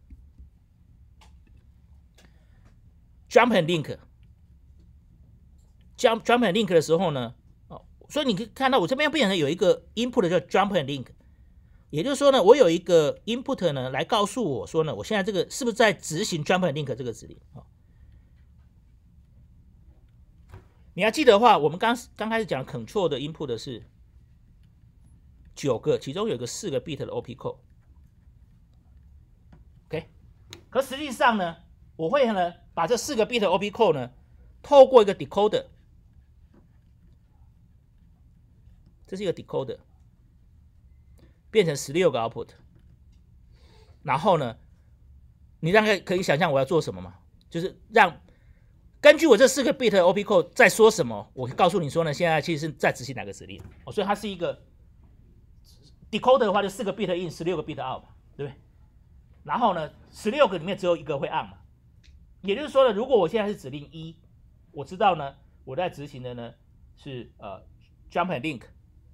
，jump and link，jump jump and link 的时候呢，哦，所以你可以看到我这边变成有一个 input 叫 jump and link。也就是说呢，我有一个 input 呢，来告诉我说呢，我现在这个是不是在执行 jump and link 这个指令？哦，你还记得的话，我们刚刚开始讲 control 的 input 是九个，其中有个四个 bit 的 O P code。OK， 可实际上呢，我会呢把这四个 bit 的 O P code 呢，透过一个 decoder， 这是一个 decoder。变成十六个 output， 然后呢，你大概可以想象我要做什么吗？就是让根据我这四个 bit 的 O P code 在说什么，我告诉你说呢，现在其实是在执行哪个指令，哦，所以它是一个 decoder 的话，就四个 bit in， 十六个 bit out 嘛，对不对？然后呢，十六个里面只有一个会 on 嘛，也就是说呢，如果我现在是指令一，我知道呢，我在执行的呢是呃 jump and link。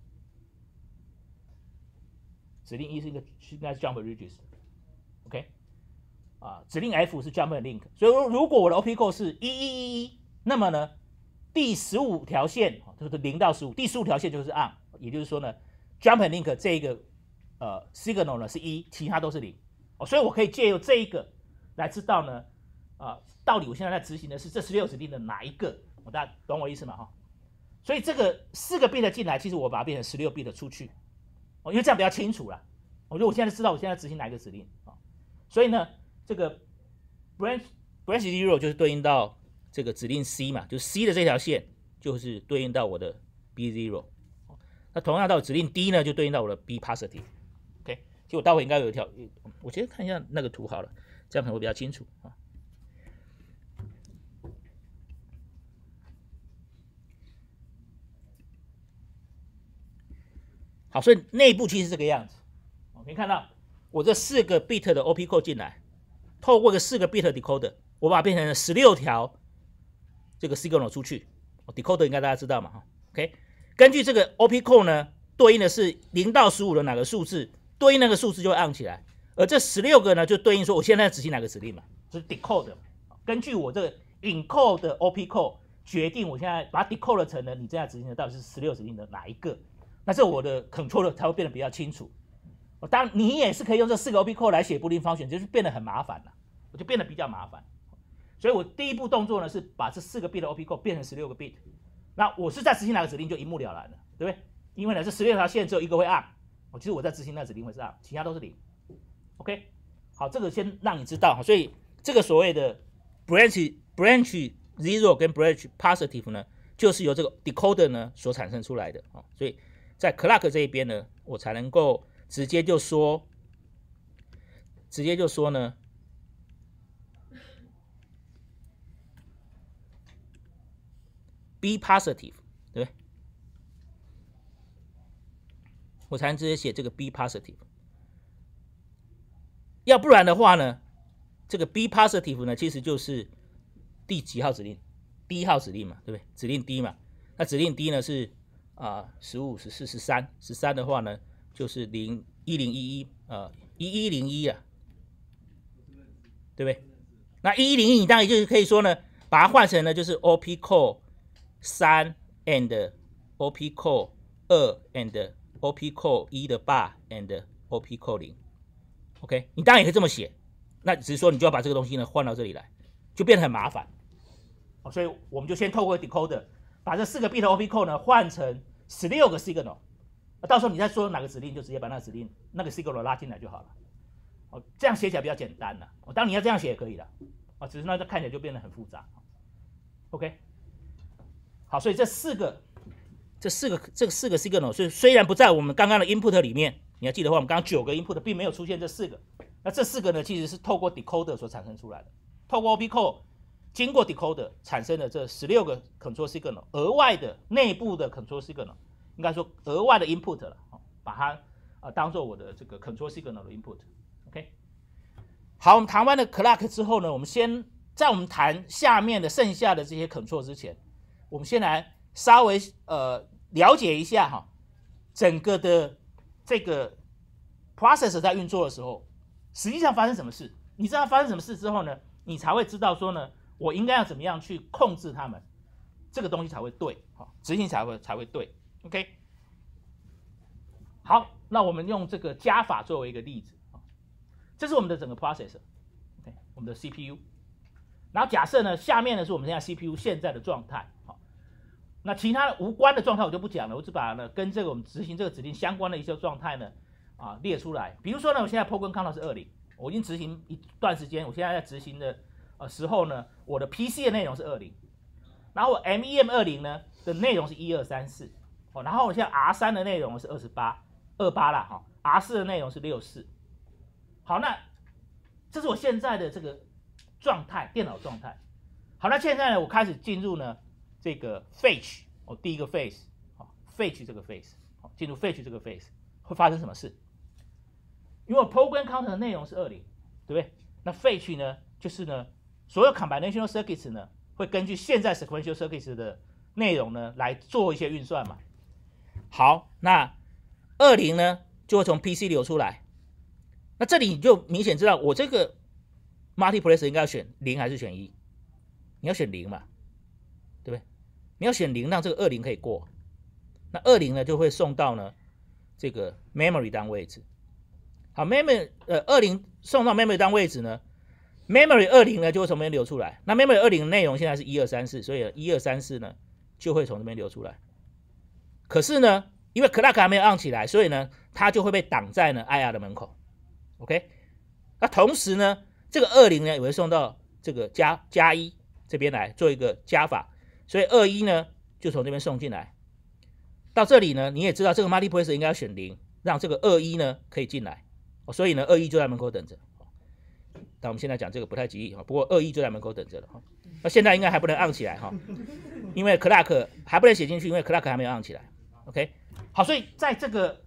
指令一是一个应该是 jump register，OK， 啊，指令 F 是 jump and link， 所以如果我的 O P code 是一一一一，那么呢，第十五条线就是零到十五，第十五条线就是 on， 也就是说呢 ，jump and link 这一个呃 signal 呢是一，其他都是零哦，所以我可以借由这一个来知道呢，啊、呃，到底我现在在执行的是这十六指令的哪一个？我、哦、大家懂我意思吗？哈，所以这个四个 bit 进来，其实我把它变成十六 bit 出去哦，因为这样比较清楚啦。我觉得我现在知道我现在执行哪一个指令啊、哦，所以呢，这个 branch branch zero 就是对应到这个指令 C 嘛，就是 C 的这条线就是对应到我的 B zero。那同样到指令 D 呢，就对应到我的 B positive。OK， 其实我待会应该有一条，我先看一下那个图好了，这样可能会比较清楚啊。好，所以内部其实是这个样子。可以看到，我这四个 bit 的 O P code 进来，透过个四个 bit decoder， 我把它变成了十六条这个 signal 出去。decoder 应该大家知道嘛？哈 ，OK。根据这个 O P code 呢，对应的是零到十五的哪个数字，对应那个数字就会按起来。而这十六个呢，就对应说我现在在执行哪个指令嘛，就是 decode。根据我这个 encode 的 O P code 决定我现在把它 decode 成了你这样执行的到底是十六指令的哪一个，那这我的 controller 才会变得比较清楚。当然，你也是可以用这四个 O P code 来写 Boolean function，就是变得很麻烦了，我就变得比较麻烦。所以我第一步动作呢是把这四个 bit 的 O P code 变成十六个 bit。那我是在执行哪个指令就一目了然了，对不对？因为呢这十六条线只有一个会 on， 其实我在执行那个指令会是 on， 其他都是零。OK， 好，这个先让你知道。所以这个所谓的 branch branch zero 跟 branch positive 呢，就是由这个 decoder 呢所产生出来的。所以在 clock 这一边呢，我才能够直接就说，直接就说呢。B positive， 对不对？我才能直接写这个 B positive。要不然的话呢，这个 B positive 呢，其实就是第几号指令？第一号指令嘛，对不对？指令 D 嘛。那指令 D 呢是啊十五、十四、十三，十三的话呢就是零一零一一啊一一零一啊，对不对？那一一零一你当然就是可以说呢，把它换成呢就是 O P code。三 and O P code 二 and O P code 一的八 and O P code 零 ，OK， 你当然也可以这么写，那只是说你就要把这个东西呢换到这里来，就变得很麻烦。哦，所以我们就先透过 decoder 把这四个 bit 的 O P code 呢换成十六个 signal， 那到时候你再说哪个指令，就直接把那个指令那个 signal 拉进来就好了。哦，这样写起来比较简单了。哦，当然你要这样写也可以的，啊，只是那这看起来就变得很复杂。OK。好，所以这四个，这四个，这个四个 signal， 所以虽然不在我们刚刚的 input 里面，你要记得话，我们刚刚九个 input 并没有出现这四个，那这四个呢，其实是透过 decoder 所产生出来的，透过 O P code 经过 decoder 产生的这十六个 control signal， 额外的内部的 control signal， 应该说额外的 input 了，把它呃当做我的这个 control signal 的 input。OK， 好，我们谈完了 clock 之后呢，我们先在我们谈下面的剩下的这些 control 之前。我们先来稍微呃了解一下哈，整个的这个 process 在运作的时候，实际上发生什么事？你知道发生什么事之后呢，你才会知道说呢，我应该要怎么样去控制它们，这个东西才会对，哈，执行才会才会对。OK， 好，那我们用这个加法作为一个例子，这是我们的整个 process，OK， 我们的 C P U， 然后假设呢，下面呢是我们现在 C P U 现在的状态。那其他无关的状态我就不讲了，我只把呢跟这个我们执行这个指令相关的一些状态呢啊列出来。比如说呢，我现在 program counter 是二零，我已经执行一段时间，我现在在执行的呃时候呢，我的 P C 的内容是二零，然后我 M E M 二零呢的内容是一二三四，哦，然后我现在 R 三的内容是二十八，二八啦哈 ，R 四的内容是六四。好，那这是我现在的这个状态，电脑状态。好，那现在呢，我开始进入呢。这个 fetch 哦，第一个 phase 好 ，fetch 这个 phase 好，进入 fetch 这个 phase 会发生什么事？因为我 program counter 的内容是二零，对不对？那 fetch 呢，就是呢，所有 combinational circuits 呢，会根据现在 sequential circuits 的内容呢，来做一些运算嘛。好，那二零呢，就会从 P C 流出来。那这里你就明显知道，我这个 multiplexer 应该要选零还是选一？你要选零嘛。对不对？你要选零，让这个二零可以过。 那二零呢就会送到呢这个 memory 当位置。好 ，memory 呃二零送到 memory 当位置呢 ，memory 二零呢就会从这边流出来。那 memory 二零的内容现在是一二三四，所以一二三四呢就会从这边流出来。可是呢，因为 clock 还没有按起来，所以呢它就会被挡在呢 I R 的门口。OK， 那同时呢，这个二零呢也会送到这个加加一这边来做一个加法，所以二一呢就从这边送进来。到这里呢，你也知道这个 multiplexer 应该要选零，让这个二一呢可以进来。所以呢，二一就在门口等着。但我们现在讲这个不太吉利哈，不过二一就在门口等着了哈。那现在应该还不能按起来哈，因为 clock 还不能写进去，因为 clock 还没有按起来。OK， 好，所以在这个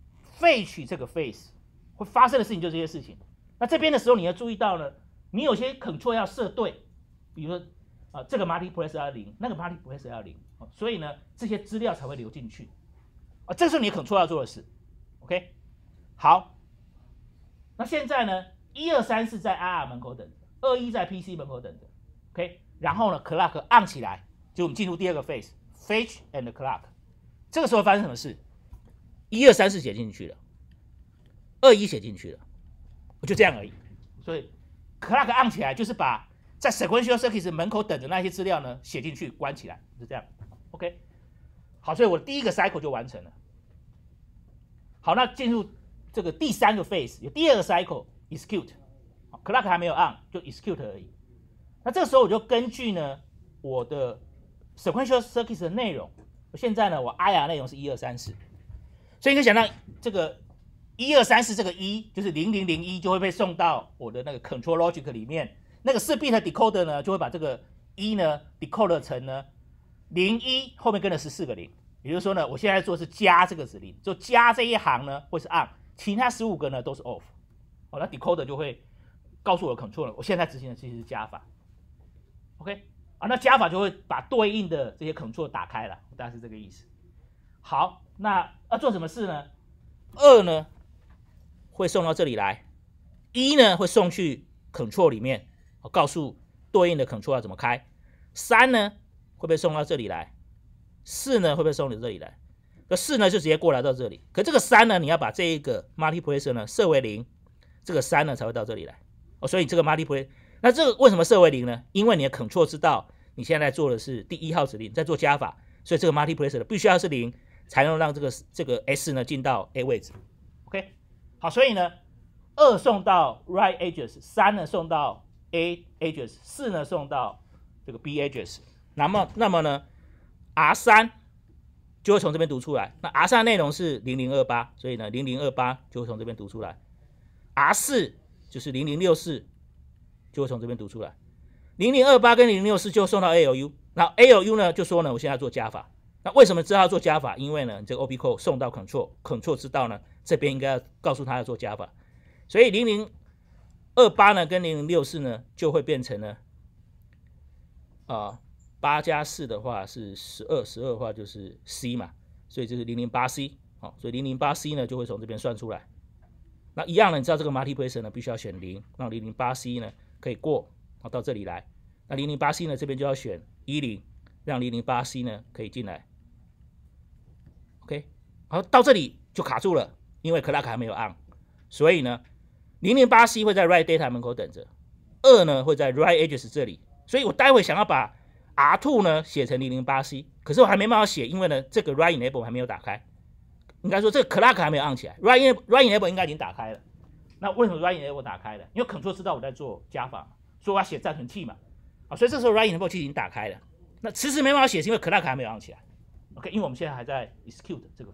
fetch 这个 phase 会发生的事情就这些事情。那这边的时候你要注意到呢，你有些 control 要设对，比如说啊、呃、这个 multiplexer 要零，那个 multiplexer 要零，所以呢这些资料才会流进去。啊，这是你 control 要做的事。OK， 好。那现在呢，一二三四在 I R 门口等着，二一在 P C 门口等着 ，OK， 然后呢 ，clock 按起来，就我们进入第二个 phase，fetch and clock。这个时候发生什么事？一二三四写进去了，二一写进去了，就这样而已。所以 clock 按起来就是把在 sequential circuits 门口等着那些资料呢写进去，关起来，就这样 ，OK。好，所以我第一个 cycle 就完成了。好，那进入这个第三个 phase 有第二个 cycle execute，clock 还没有按，就 execute 而已。那这个时候我就根据呢我的 sequential circuits 的内容，现在呢我 I R 内容是一二三四，所以你可以想到这个一二三四这个一就是零零零一就会被送到我的那个 control logic 里面，那个四 bit decoder 呢就会把这个一呢 decode 成呢零一后面跟了十四个零，也就是说呢我现在做的是加这个指令，就加这一行呢会是 on。其他十五个呢都是 off， 哦，那 decoder 就会告诉我的 control 了，我现在执行的其实是加法 ，OK， 啊，那加法就会把对应的这些 control 打开了，大概是这个意思。好，那要做什么事呢？二呢会送到这里来，一呢会送去 control 里面，我告诉对应的 control 要怎么开。三呢会被送到这里来，四呢会被送到这里来。这四呢就直接过来到这里，可这个三呢，你要把这一个 multiplexer 呢设为零，这个三呢才会到这里来。哦，所以这个 multiplexer， 那这个为什么设为零呢？因为你的 control 知道你现在做的是第一号指令，在做加法，所以这个 multiplexer 必须要是零，才能让这个这个 S 呢进到 A 位置。OK， 好，所以呢，二送到 right address， 三呢送到 A address， 四呢送到这个 B address。那么那么呢 ，R 三。就会从这边读出来。那 R 三的内容是零零二八，所以呢零零二八就会从这边读出来。R 四就是零零六四，就会从这边读出来。零零二八跟零零六四就送到 A L U， 那 A L U 呢就说呢我现在要做加法。那为什么知道要做加法？因为呢你这个 O P code 送到 control，control 知道呢这边应该要告诉他要做加法，所以零零二八呢跟零零六四呢就会变成呢啊。呃八加四的话是十二，十二的话就是 C 嘛，所以这是零零八 C， 好，所以零零八 C 呢就会从这边算出来。那一样呢，你知道这个 multiplexer 呢必须要选零，让零零八 C 呢可以过，好到这里来。那零零八 C 呢这边就要选一零，让零零八 C 呢可以进来。OK， 好，到这里就卡住了，因为 clock 还没有按，所以呢零零八 C 会在 write data 门口等着，二呢会在 write address 这里，所以我待会想要把R 二 呢写成零零八 C， 可是我还没办法写，因为呢这个 write enable 还没有打开，应该说这个 clock 还没有按起来 ，write write enable 应该已经打开了。那为什么 write enable 打开了？因为 control 知道我在做加法嘛，所以我要写暂存器嘛，啊，所以这时候 write enable 器已经打开了。那迟迟没办法写，是因为 clock 还没有按起来。OK， 因为我们现在还在 execute 这个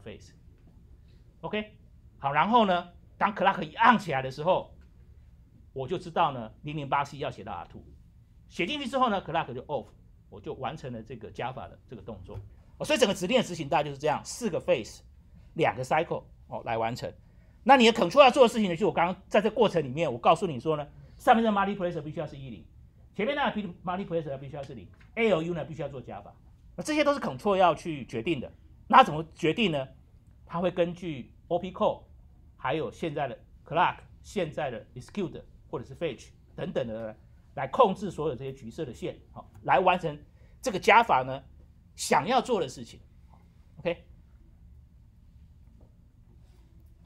phase。OK， 好，然后呢，当 clock 一按起来的时候，我就知道呢零零八 C 要写到 R 二， 写进去之后呢 ，clock 就 off。我就完成了这个加法的这个动作，哦，所以整个指令的执行大概就是这样，四个 phase， 两个 cycle 哦来完成。那你的 control 要做的事情呢，就是我刚刚在这过程里面，我告诉你说呢，上面的 multiplexer 必须要是一零，前面那个 multiplexer 必须要是零 ，A L U 呢必须要做加法。那这些都是 control 要去决定的。那怎么决定呢？它会根据 O P code， 还有现在的 clock、现在的 execute 或者是 fetch 等等的。来控制所有这些橘色的线，好，来完成这个加法呢想要做的事情。OK，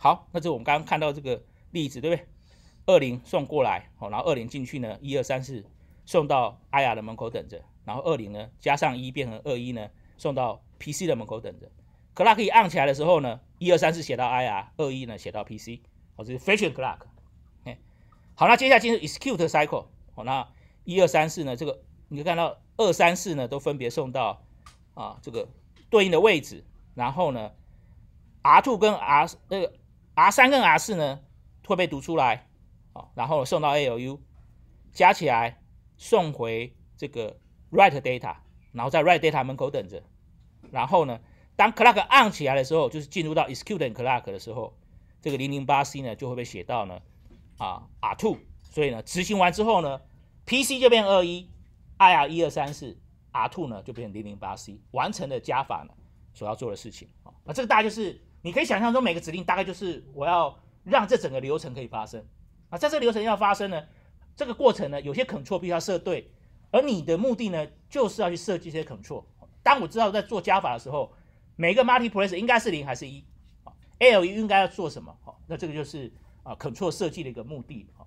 好，那这我们刚刚看到这个例子，对不对？二零送过来，好，然后二零进去呢，一二三四送到 I R 的门口等着，然后二零呢加上一变成二一呢，送到 P C 的门口等着。clock 一按起来的时候呢，一二三四写到 I R， 二一呢写到 P C， 好，这是 fetch clock。好，那接下来进入 execute cycle， 好，那一二三四呢，这个你可以看到二三四呢都分别送到啊这个对应的位置，然后呢 R 二 跟 R 那个 R 三 跟 R 四 呢会被读出来，好，然后送到 A L U， 加起来送回这个 write data， 然后在 write data 门口等着，然后呢，当 clock 按起来的时候，就是进入到 execute clock 的时候，这个 零零八 C 呢就会被写到呢啊 R 二， 所以呢执行完之后呢 ，P C 就变二一 ，I R 一二三四 ，R 二 呢就变成零零八 C， 完成了加法呢所要做的事情啊。那这个大概就是你可以想象中每个指令大概就是我要让这整个流程可以发生啊，在这个流程要发生呢，这个过程呢有些 control 必须要设对，而你的目的呢就是要去设计这些 control。当我知道在做加法的时候，每个 multiplexer 应该是零还是一 ，A L U 应该要做什么？那这个就是啊 control 设计的一个目的。